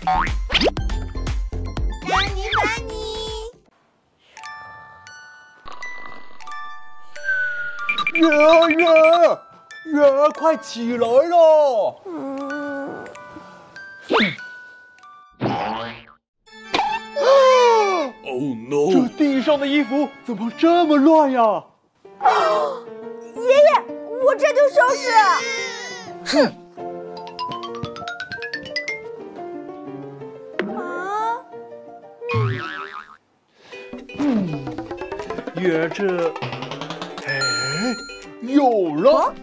月儿，快起来了！ Oh no！ 这地上的衣服怎么这么乱呀？ 爷爷，我这就收拾。 哼！月儿这，有了！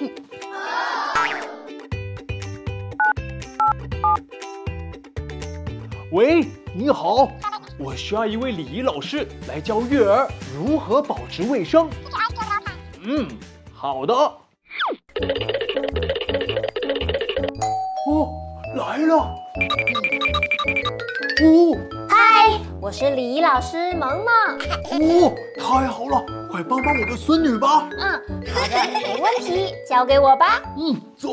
喂，你好，我需要一位礼仪老师来教月儿如何保持卫生。好的。哦，来了。 嗨，我是礼仪老师萌萌。 太好了，快帮帮我的孙女吧。 好的，没问题，交给我吧。 走。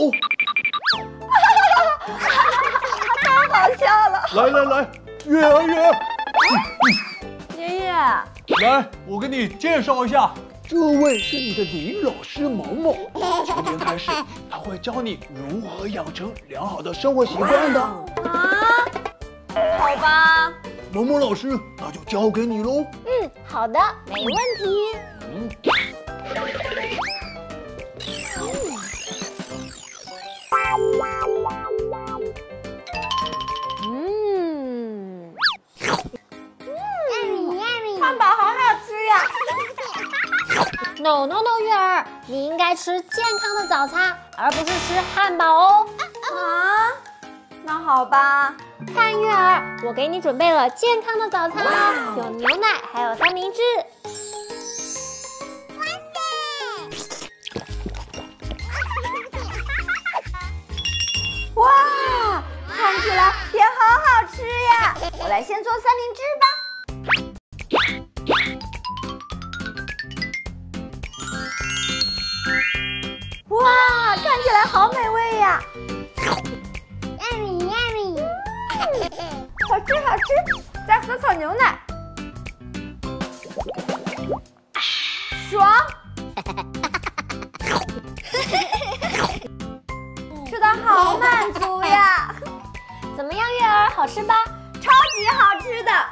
太好笑了！ 来，月儿。 爷爷， 来，我给你介绍一下，这位是你的礼仪老师萌萌。今天开始，他会教你如何养成良好的生活习惯的。 好吧。 萌萌老师，那就交给你喽。 好的，没问题。 汉堡好好吃呀。 No， 月儿，你应该吃健康的早餐，而不是吃汉堡哦。 那好吧。 看月儿，我给你准备了健康的早餐哦，有牛奶，还有三明治。 哇，看起来也好好吃呀！我来先做三明治吧。哇，看起来好美味呀！好吃，再喝口牛奶，爽！吃得好满足呀！ 怎么样，月儿，好吃吧？ 超级好吃的。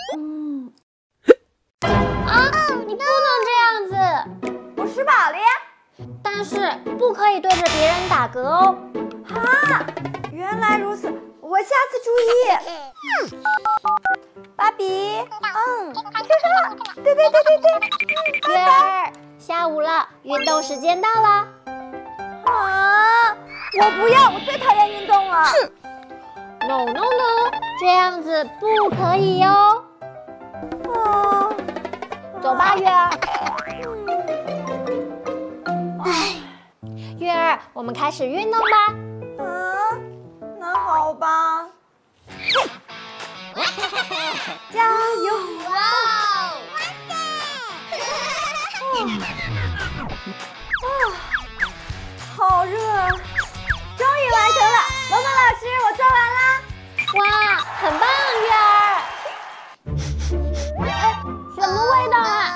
你不能这样子。 我吃饱了呀。 但是不可以对着别人打嗝哦。 原来如此，我下次注意。芭比，对。 月儿，下午了，运动时间到了。 我不要，我最讨厌运动了。 No， 这样子不可以哟。走吧，月儿。月儿，我们开始运动吧。 那好吧。加油！好热，终于完成了。萌萌老师，我做完啦。 哇，很棒，月儿。什么味道啊？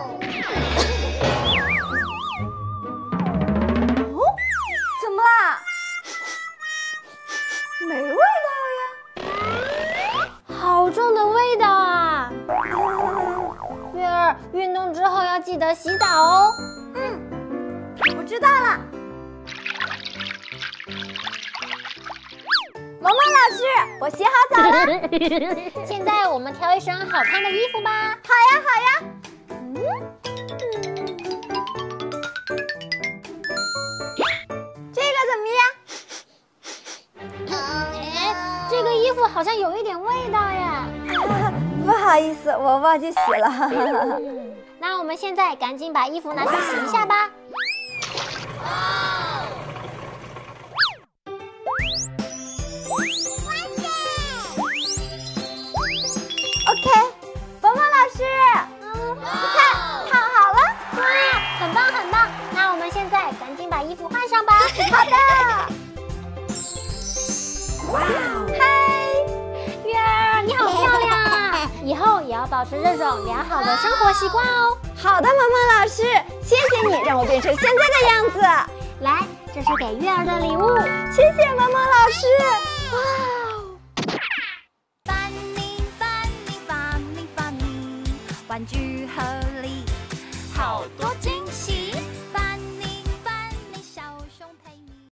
怎么啦？没味道呀。 好重的味道啊！月儿，运动之后要记得洗澡哦。 我知道了。萌萌老师，我洗好澡了。 现在我们挑一身好看的衣服吧。 好呀。这个怎么样？ 这个衣服好像有一点味道呀。 不好意思，我忘记洗了。 那我们现在赶紧把衣服拿去洗一下吧。 OK， 萌萌老师，你看烫好了。 哇，很棒！那我们现在赶紧把衣服换上吧。 好的。嗨， 要保持这种良好的生活习惯哦。 好的，萌萌老师，谢谢你让我变成现在的样子。 来，这是给月儿的礼物。 谢谢萌萌老师。哇！ 翻你翻你翻你翻你，玩具盒里好多金